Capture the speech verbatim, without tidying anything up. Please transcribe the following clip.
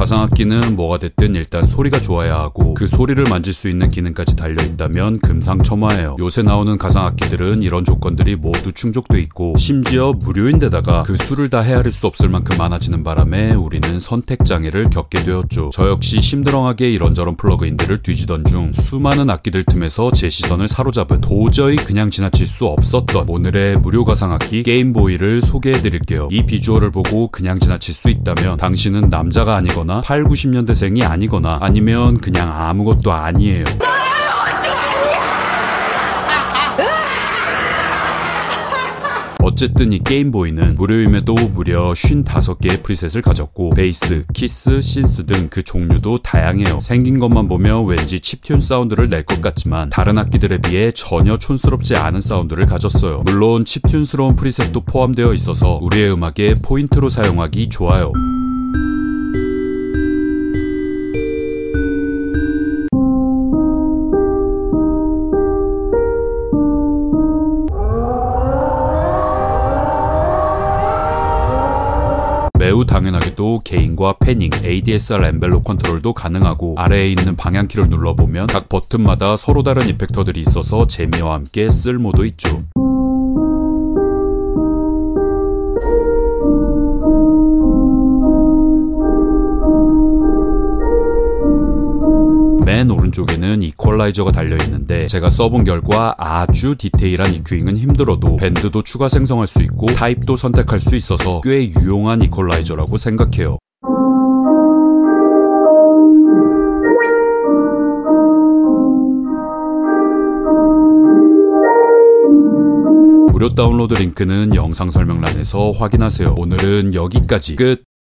가상악기는 뭐가 됐든 일단 소리가 좋아야 하고 그 소리를 만질 수 있는 기능까지 달려있다면 금상첨화예요. 요새 나오는 가상악기들은 이런 조건들이 모두 충족돼 있고 심지어 무료인데다가 그 수를 다 헤아릴 수 없을 만큼 많아지는 바람에 우리는 선택장애를 겪게 되었죠. 저 역시 심드렁하게 이런저런 플러그인들을 뒤지던 중 수많은 악기들 틈에서 제 시선을 사로잡은 도저히 그냥 지나칠 수 없었던 오늘의 무료 가상악기 게임보이를 소개해드릴게요. 이 비주얼을 보고 그냥 지나칠 수 있다면 당신은 남자가 아니거나 팔, 구십 년대생이 아니거나 아니면 그냥 아무것도 아니에요. 어쨌든 이 게임보이는 무료임에도 무려 오십오 개의 프리셋을 가졌고 베이스, 키스, 신스 등 그 종류도 다양해요. 생긴 것만 보면 왠지 칩튠 사운드를 낼 것 같지만 다른 악기들에 비해 전혀 촌스럽지 않은 사운드를 가졌어요. 물론 칩튠스러운 프리셋도 포함되어 있어서 우리의 음악에 포인트로 사용하기 좋아요. 매우 당연하게도 게인과 패닝, 에이디에스알 엔벨롭 컨트롤도 가능하고 아래에 있는 방향키를 눌러보면 각 버튼마다 서로 다른 이펙터들이 있어서 재미와 함께 쓸모도 있죠. 맨 오른쪽에는 이퀄라이저가 달려있는데 제가 써본 결과 아주 디테일한 이큐잉은 힘들어도 밴드도 추가 생성할 수 있고 타입도 선택할 수 있어서 꽤 유용한 이퀄라이저라고 생각해요. 무료 다운로드 링크는 영상 설명란에서 확인하세요. 오늘은 여기까지 끝!